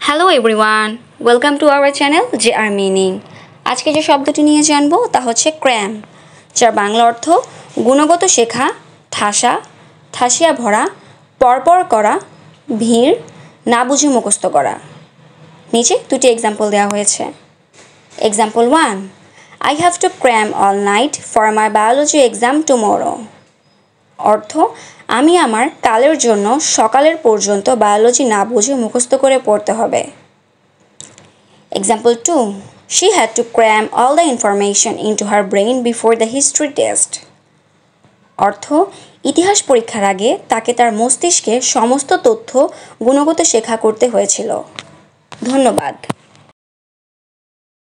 Hello everyone, welcome to our channel JR meaning. আজকে যে শব্দটি নিয়ে জানবো তা হচ্ছে ক্র্যাম, যার বাংলা অর্থ গুণগত শেখা, ঠাসা, ঠাসিয়া ভরা, পরপর করা, ভিড়, না বুঝে মুখস্থ করা। নিচে দুটি এক্সাম্পল দেওয়া হয়েছে। Example 1, I have to cram all night for my biology exam tomorrow। অর্থ, আমি আমার কালের জন্য সকালের পর্যন্ত বায়োলজি না বুঝে মুখস্থ করে পড়তে হবে। Example 2, she had to cram all the information into her brain before the history test। অর্থ, ইতিহাস পরীক্ষার আগে তাকে তার মস্তিষ্কে সমস্ত তথ্য গুণগত শেখা করতে হয়েছিল। ধন্যবাদ।